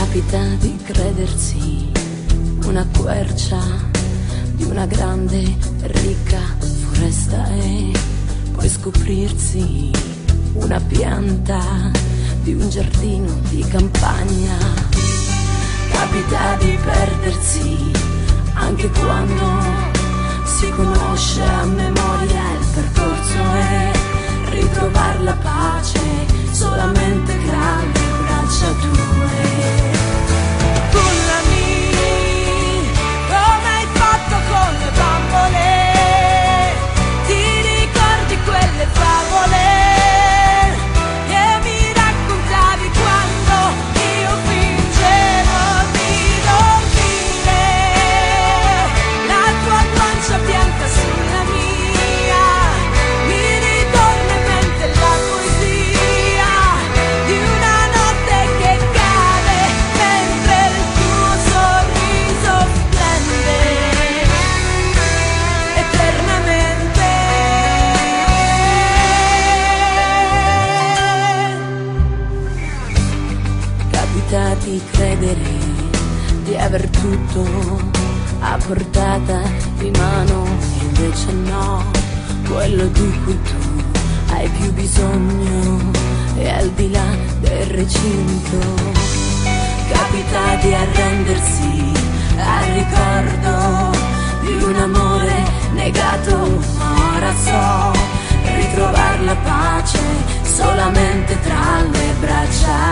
Capita di credersi una quercia di una grande e ricca foresta e poi scoprirsi una pianta di un giardino di campagna. Capita di perdersi anche quando si conosce a memoria il percorso e ritrovare la pace solamente tra le braccia tue. Cullami come hai fatto con le bambole, ti ricordi quelle favole che mi raccontavi quando io fingevo di dormire, la tua guancia bianca sulla mia, mi ritorna in mente la poesia di una notte che cade mentre il tuo sorriso splende eternamente. Capita di credere di aver tutto a portata di mano, invece no, quello di cui tu hai più bisogno è al di là del recinto. Capita di arrendersi al ricordo di un amore negato, ma ora so ritrovare la pace solamente tra le braccia